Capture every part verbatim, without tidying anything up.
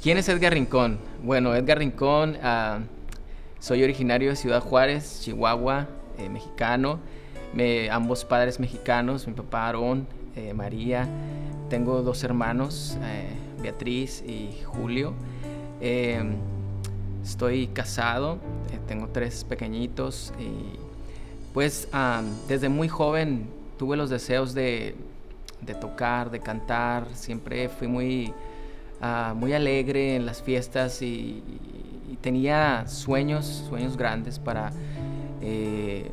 ¿Quién es Edgar Rincón? Bueno, Edgar Rincón, uh, soy originario de Ciudad Juárez, Chihuahua, eh, mexicano. Me, ambos padres mexicanos, mi papá Aarón, eh, María. Tengo dos hermanos, eh, Beatriz y Julio. Eh, estoy casado, eh, tengo tres pequeñitos y pues um, desde muy joven tuve los deseos de, de tocar, de cantar. Siempre fui muy, uh, muy alegre en las fiestas y, y tenía sueños, sueños grandes para eh,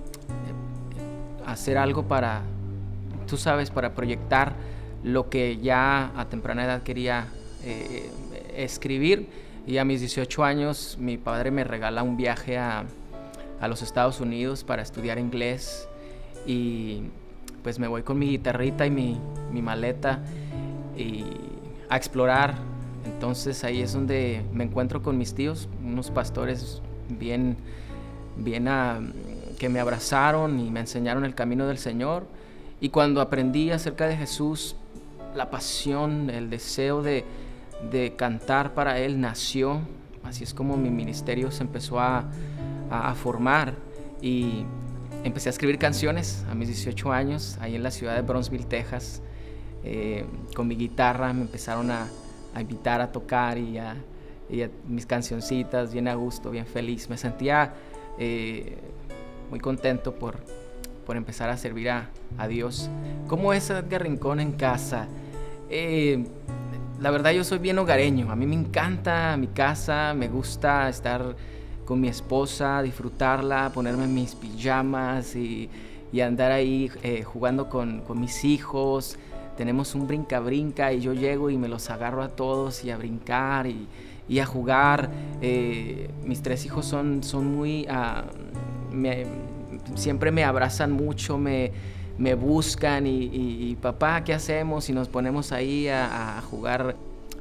hacer algo para, tú sabes, para proyectar lo que ya a temprana edad quería eh, escribir. Y a mis dieciocho años mi padre me regala un viaje a, a los Estados Unidos para estudiar inglés y pues me voy con mi guitarrita y mi, mi maleta y a explorar. Entonces ahí es donde me encuentro con mis tíos, unos pastores bien, bien a, que me abrazaron y me enseñaron el camino del Señor. Y cuando aprendí acerca de Jesús, la pasión, el deseo de, de cantar para Él nació. Así es como mi ministerio se empezó a, a, a formar y empecé a escribir canciones a mis dieciocho años, ahí en la ciudad de Brownsville, Texas. Eh, con mi guitarra me empezaron a, a invitar a tocar y, a, y a mis cancioncitas, bien a gusto, bien feliz. Me sentía eh, muy contento por, por empezar a servir a, a Dios. ¿Cómo es Edgar Rincón en casa? Eh, la verdad yo soy bien hogareño, a mí me encanta mi casa, me gusta estar con mi esposa, disfrutarla, ponerme mis pijamas y, y andar ahí eh, jugando con, con mis hijos. Tenemos un brinca-brinca y yo llego y me los agarro a todos y a brincar y, y a jugar. Eh, mis tres hijos son, son muy... Uh, me, siempre me abrazan mucho, me, me buscan y, y, y papá, ¿qué hacemos? Y nos ponemos ahí a, a jugar.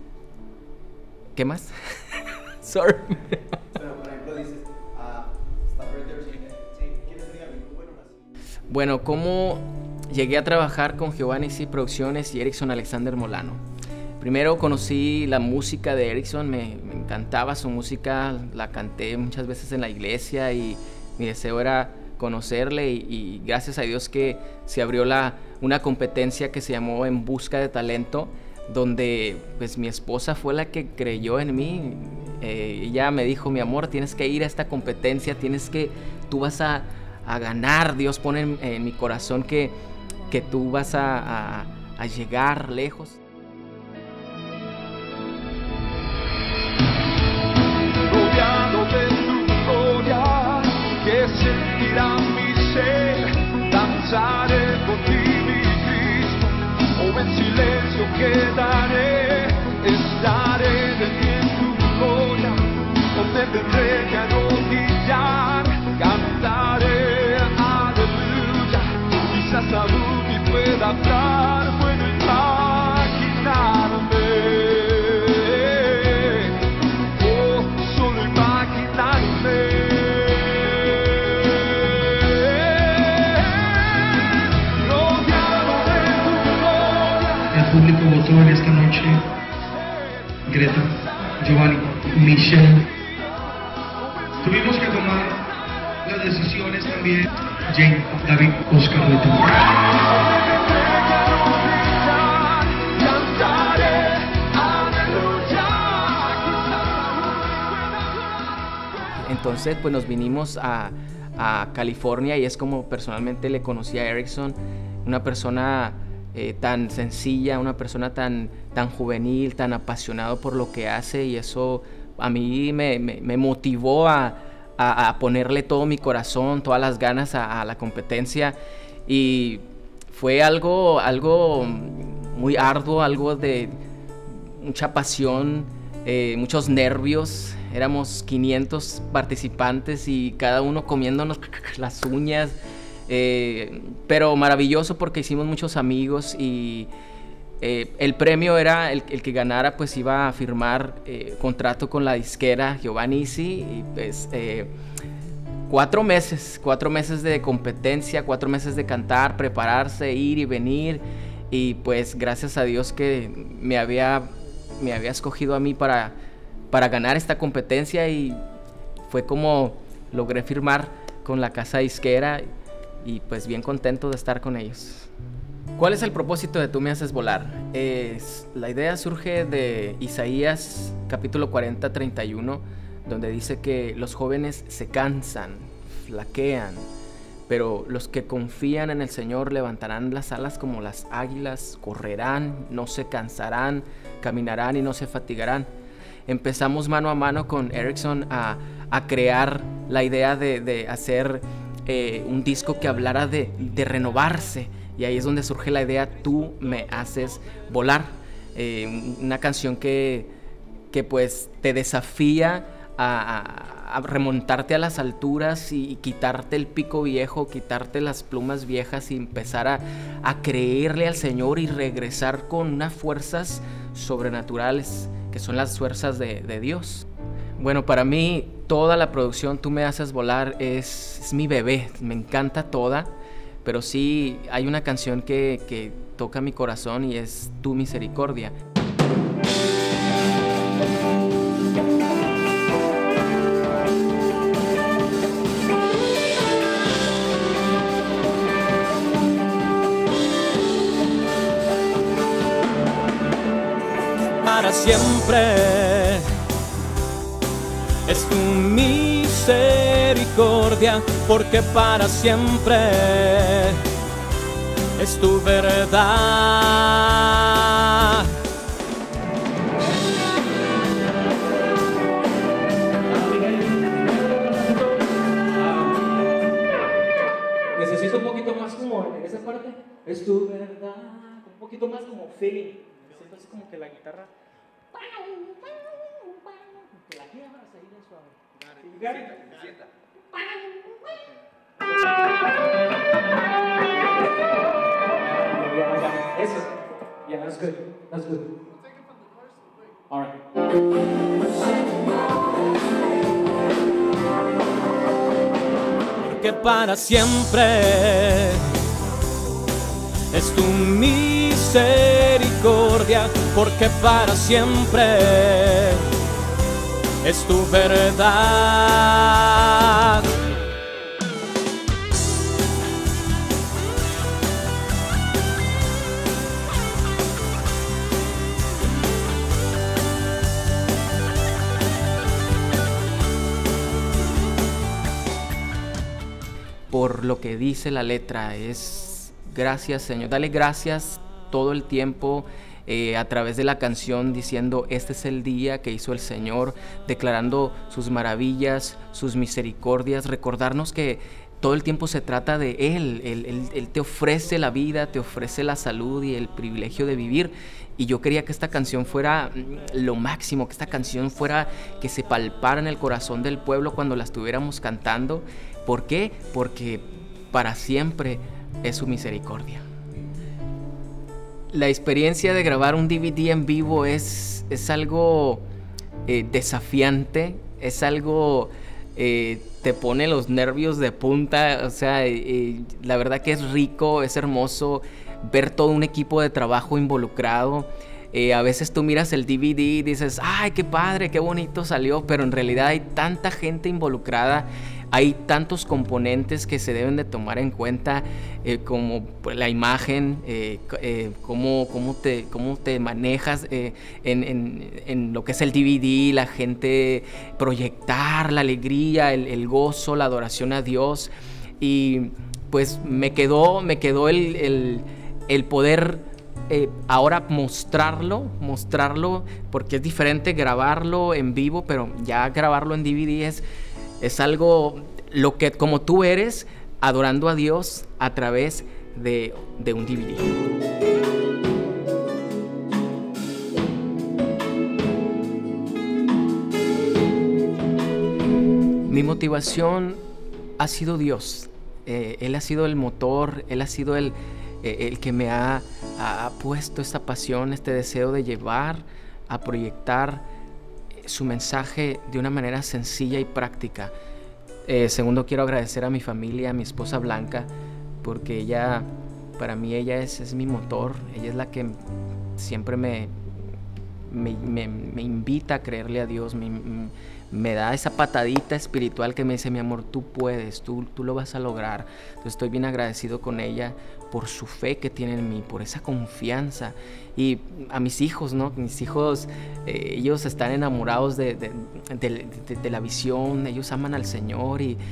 ¿Qué más? Sorry. Bueno, ¿cómo llegué a trabajar con Jehová Nissi Producciones y Erickson Alexander Molano? Primero conocí la música de Erickson, me, me encantaba su música, la canté muchas veces en la iglesia y mi deseo era conocerle y, y gracias a Dios que se abrió la, una competencia que se llamó En Busca de Talento, donde pues mi esposa fue la que creyó en mí. Eh, ella me dijo, mi amor, tienes que ir a esta competencia, tienes que, tú vas a a ganar, Dios pone en, en mi corazón que, que tú vas a, a, a llegar lejos. Rodeado de tu gloria, que sentirá mi ser, danzaré por ti, mi Cristo, o en silencio quedaré, estaré de ti en tu gloria, donde tendré que arrodillar, cantaré. Salud y pueda hablar, puedo imaginarme, oh, solo imaginarme. Rodeado de tu gloria. El público votó en esta noche Greta, Giovanni, Michelle. Tuvimos que tomar las decisiones también. Jane, David, Oscar, Rita. Entonces pues nos vinimos a, a California y es como personalmente le conocí a Erickson, una persona eh, tan sencilla, una persona tan, tan juvenil, tan apasionado por lo que hace y eso a mí me, me, me motivó a A, a ponerle todo mi corazón, todas las ganas a, a la competencia y fue algo, algo muy arduo, algo de mucha pasión, eh, muchos nervios. Éramos quinientos participantes y cada uno comiéndonos las uñas, eh, pero maravilloso porque hicimos muchos amigos y Eh, el premio era el, el que ganara, pues iba a firmar eh, contrato con la disquera Jehová Nissi y pues eh, cuatro meses, cuatro meses de competencia, cuatro meses de cantar, prepararse, ir y venir y pues gracias a Dios que me había me había escogido a mí para, para ganar esta competencia, y fue como logré firmar con la casa disquera, y pues bien contento de estar con ellos. ¿Cuál es el propósito de Tú me haces volar? Es, la idea surge de Isaías capítulo cuarenta, treinta y uno, donde dice que los jóvenes se cansan, flaquean, pero los que confían en el Señor levantarán las alas como las águilas, correrán, no se cansarán, caminarán y no se fatigarán. Empezamos mano a mano con Erickson a, a crear la idea de, de hacer eh, un disco que hablara de, de renovarse, y ahí es donde surge la idea Tú me haces volar, eh, una canción que, que pues te desafía a, a, a remontarte a las alturas y, y quitarte el pico viejo, quitarte las plumas viejas y empezar a, a creerle al Señor y regresar con unas fuerzas sobrenaturales que son las fuerzas de, de Dios. Bueno, para mí toda la producción Tú me haces volar es, es mi bebé, me encanta toda, pero sí hay una canción que, que toca mi corazón y es Tu misericordia. Para siempre es Tu misericordia, porque para siempre es Tu verdad. Necesito un poquito más como en esa parte. Es Tu verdad. Un poquito más como feeling. Necesito así como que la guitarra. Que la quiebras ahí bien suave. Sienta, sienta. Eso. Yeah, that's good. That's good. All right. Porque para siempre es Tu misericordia, porque para siempre es Tu verdad. Por lo que dice la letra, es gracias, Señor, dale gracias todo el tiempo, eh, a través de la canción, diciendo este es el día que hizo el Señor, declarando sus maravillas, sus misericordias, recordarnos que todo el tiempo se trata de Él. Él, Él, Él te ofrece la vida, te ofrece la salud y el privilegio de vivir. Y yo quería que esta canción fuera lo máximo, que esta canción fuera que se palpara en el corazón del pueblo cuando la estuviéramos cantando. ¿Por qué? Porque para siempre es su misericordia. La experiencia de grabar un D V D en vivo es, es algo eh, desafiante, es algo... Eh, te pone los nervios de punta, o sea, eh, la verdad que es rico, es hermoso ver todo un equipo de trabajo involucrado. Eh, a veces tú miras el D V D y dices, ay, qué padre, qué bonito salió, pero en realidad hay tanta gente involucrada, hay tantos componentes que se deben de tomar en cuenta, eh, como la imagen, eh, eh, cómo, cómo, te, cómo te manejas eh, en, en, en lo que es el D V D, la gente, proyectar la alegría, el, el gozo, la adoración a Dios. Y pues me quedó, me quedó el, el, el poder eh, ahora mostrarlo, mostrarlo, porque es diferente grabarlo en vivo, pero ya grabarlo en D V D es... Es algo, lo que como tú eres, adorando a Dios a través de, de un D V D. Mi motivación ha sido Dios. Eh, él ha sido el motor, Él ha sido el, eh, el que me ha, ha puesto esta pasión, este deseo de llevar, a proyectar su mensaje de una manera sencilla y práctica. Eh, segundo, quiero agradecer a mi familia, a mi esposa Blanca, porque ella, para mí ella es, es mi motor, ella es la que siempre me, me, me, me invita a creerle a Dios, me, me da esa patadita espiritual que me dice, mi amor, tú puedes, tú, tú lo vas a lograr. Entonces estoy bien agradecido con ella por su fe que tiene en mí, por esa confianza. Y a mis hijos, ¿no? Mis hijos, eh, ellos están enamorados de, de, de, de, de la visión, ellos aman al Señor y,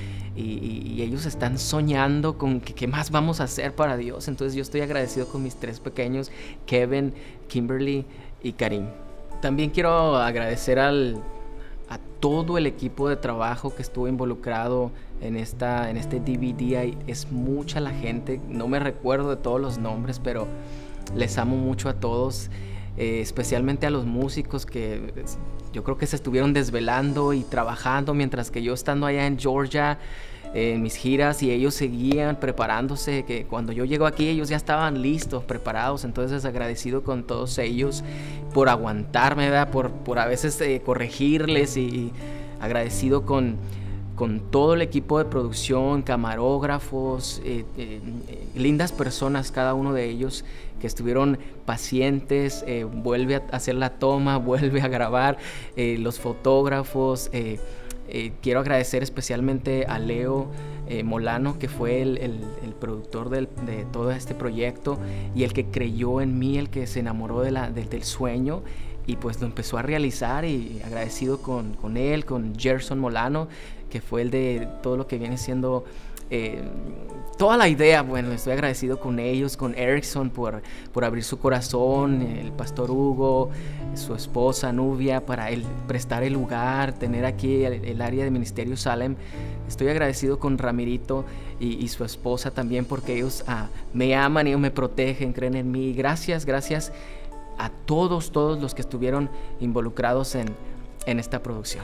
y, y ellos están soñando con que, qué más vamos a hacer para Dios. Entonces yo estoy agradecido con mis tres pequeños, Kevin, Kimberly y Karim. También quiero agradecer al, a todo el equipo de trabajo que estuvo involucrado en, esta, en este D V D. Es mucha la gente, no me recuerdo de todos los nombres, pero les amo mucho a todos, eh, especialmente a los músicos que yo creo que se estuvieron desvelando y trabajando mientras que yo estando allá en Georgia en mis giras, y ellos seguían preparándose, que cuando yo llego aquí ellos ya estaban listos, preparados. Entonces agradecido con todos ellos por aguantarme, ¿verdad? Por, por a veces eh, corregirles, y, y agradecido con, con todo el equipo de producción, camarógrafos, eh, eh, eh, lindas personas cada uno de ellos que estuvieron pacientes, eh, vuelve a hacer la toma, vuelve a grabar, eh, los fotógrafos. eh, Eh, quiero agradecer especialmente a Leo eh, Molano, que fue el, el, el productor del, de todo este proyecto y el que creyó en mí, el que se enamoró de la, de, del sueño y pues lo empezó a realizar. Y agradecido con, con él, con Gerson Molano, que fue el de todo lo que viene siendo eh, toda la idea. Bueno, estoy agradecido con ellos, con Erickson por, por abrir su corazón, el pastor Hugo, su esposa Nubia, para el, prestar el lugar, tener aquí el, el área de Ministerio Salem. Estoy agradecido con Ramirito y, y su esposa también, porque ellos ah, me aman, ellos me protegen, creen en mí. Gracias, gracias a todos, todos los que estuvieron involucrados en, en esta producción.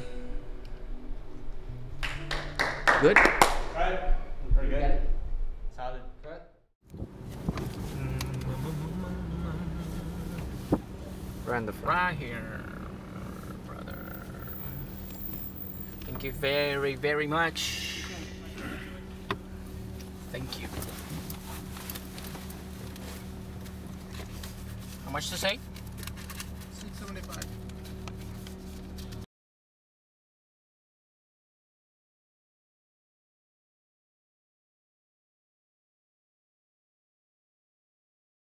Good. Very good. Solid. Run the front here, brother. Thank you very, very much. Thank you. How much to say? six seventy-five.